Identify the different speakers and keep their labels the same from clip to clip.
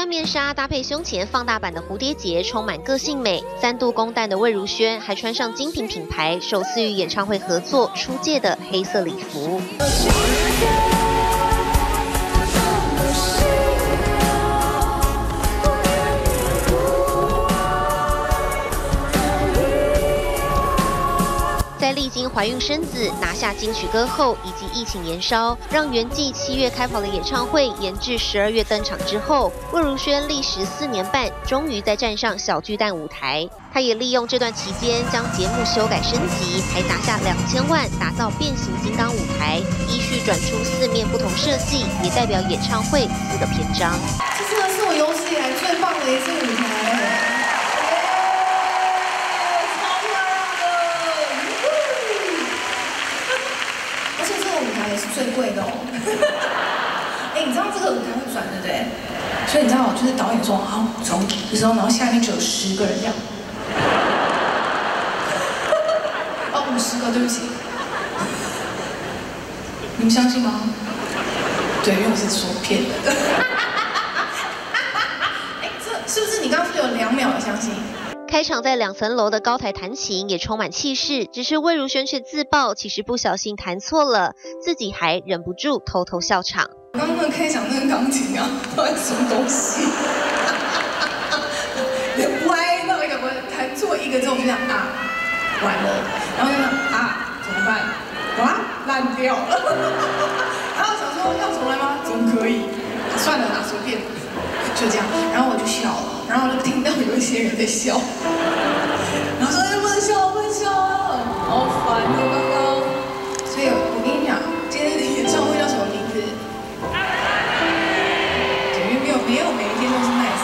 Speaker 1: 面纱搭配胸前放大版的蝴蝶结，充满个性美。3度公旦的魏如萱还穿上精品品牌首次与演唱会合作出界的黑色礼服。在历经怀孕生子、拿下金曲歌后，以及疫情延烧，让原计7月开跑的演唱会延至12月登场之后，魏如萱历时4年半，终于再站上小巨蛋舞台。她也利用这段期间将节目修改升级，还拿下2000万打造变形金刚舞台，依序转出4面不同设计，也代表演唱会4个篇章。
Speaker 2: 这真的是我有史以来最棒的一次舞台。 也是最贵的哦。哎，你知道这个舞台会转对不对？所以你知道，就是导演说好走的时候，然后下面就有10个人这样。哦，50个，对不起。你们相信吗？对，因为我是说骗人的。哎，这是不是你刚刚有2秒的相信？
Speaker 1: 开场在2层楼的高台弹琴也充满气势，只是魏如萱却自曝其实不小心弹错了，自己还忍不住偷偷笑场。
Speaker 2: 刚刚那个开场那个钢琴啊，到底什么东西？歪到一个，我弹错一个之后就这样啊，完了，然后就想啊怎么办？哇，烂掉了。然后想说要重来吗？怎么可以？算了啦，随便。 就这样，然后我就笑了，然后我就听到有一些人在笑，然后说：“哎，不能笑，不能笑啊，好烦哦，刚刚。”所以我跟你讲，今天的演唱会叫什么名字？因为没有每一天都是 nice。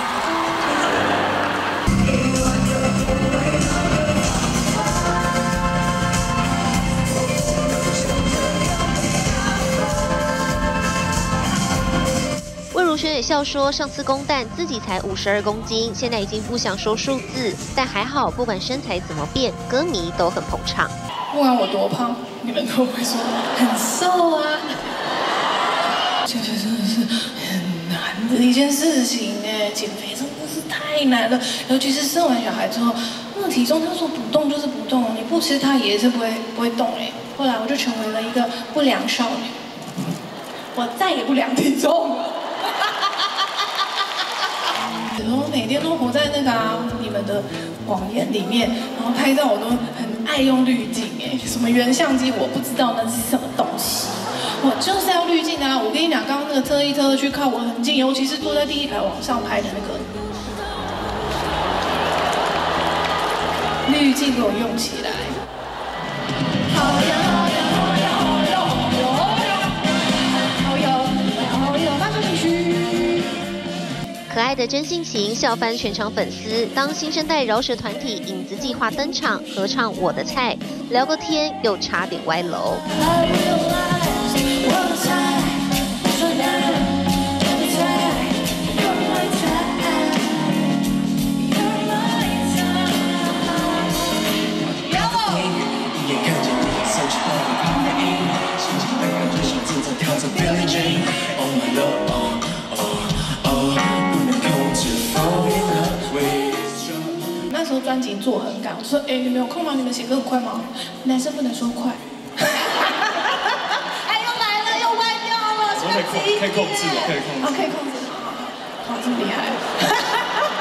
Speaker 1: 魏如萱也笑说，上次公旦自己才52公斤，现在已经不想说数字，但还好，不管身材怎么变，歌迷都很捧场。
Speaker 2: 不管我多胖，你们都会说很瘦啊。这真的是很难的一件事情哎，减肥真的是太难了，尤其是生完小孩之后，那个体重他说不动就是不动，你不吃它也是不会动哎。后来我就成为了一个不良少女，我再也不量体重了。 我每天都活在那个你们的谎言里面，然后拍照我都很爱用滤镜哎，什么原相机我不知道那是什么东西，我就是要滤镜啊！我跟你讲，刚刚那个特意去靠我很近，尤其是坐在第1排往上拍的那个滤镜，给我用起来。好呀好呀好呀好呀好呀好呀，那就继续。
Speaker 1: 可爱的真性情笑翻全场粉丝。当新生代饶舌团体影子计划登场，合唱《我的菜》，聊个天又差点歪楼。
Speaker 2: 专辑做很赶，我说哎，你们有空吗？你们写歌很快吗？男生不能说快。哎，又来了，又歪掉了。可以控制的，可以控制。哦，可以控制。好，这么厉害。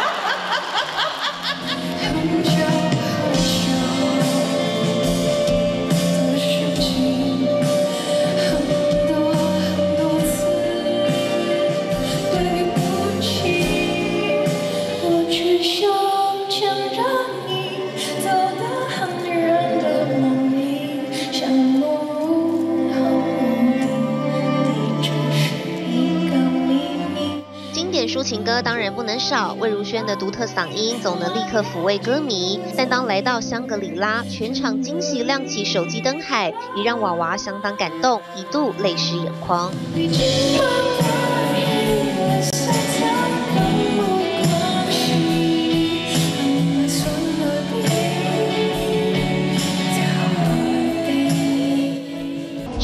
Speaker 1: 抒情歌当然不能少，魏如萱的独特嗓音总能立刻抚慰歌迷。但当来到香格里拉，全场惊喜亮起手机灯海，也让娃娃相当感动，一度泪湿眼眶。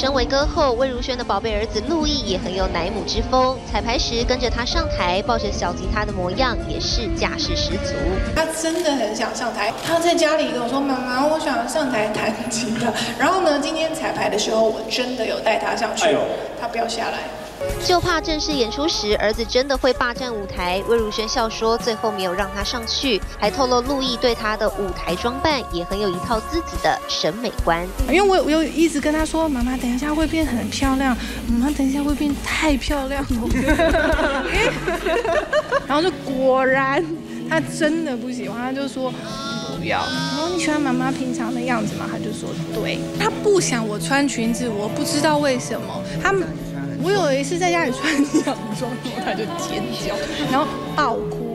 Speaker 1: 身为歌后，魏如萱的宝贝儿子陆毅也很有奶母之风。彩排时跟着他上台，抱着小吉他的模样，也是架势十足。
Speaker 2: 他真的很想上台，他在家里跟我说：“妈妈，我想上台弹吉他。”然后呢，今天彩排的时候，我真的有带他上去，他不要下来。
Speaker 1: 就怕正式演出时，儿子真的会霸占舞台。魏如萱笑说，最后没有让他上去，还透露陆毅对他的舞台装扮也很有一套自己的审美观。
Speaker 2: 因为我有一直跟他说，妈妈等一下会变很漂亮，妈妈等一下会变太漂亮了。然后就果然，他真的不喜欢，他就说不要。然后你喜欢妈妈平常的样子吗？他就说对。他不想我穿裙子，我不知道为什么。我有一次在家里穿洋装，然后他就尖叫，然后爆哭。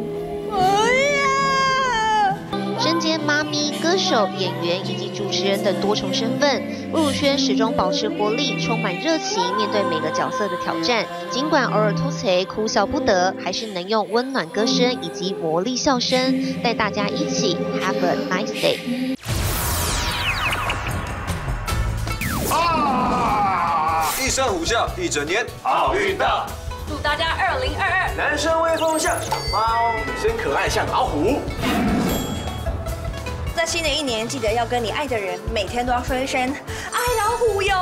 Speaker 1: 身兼妈咪、歌手、演员以及主持人等多重身份，魏如萱始终保持活力，充满热情，面对每个角色的挑战。尽管偶尔突锤、哭笑不得，还是能用温暖歌声以及魔力笑声，带大家一起 Have a nice day。
Speaker 3: 一声虎啸，一整年好运到！
Speaker 4: 祝大家2022
Speaker 3: 男生威风像小猫，女生可爱像老虎。
Speaker 4: 在新的一年，记得要跟你爱的人每天都要说一声“爱老虎哟”。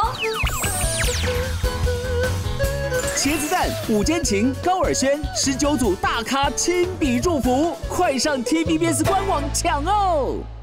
Speaker 5: 茄子蛋、午间情、高尔宣19组大咖亲笔祝福，快上 TVBS 官网抢哦！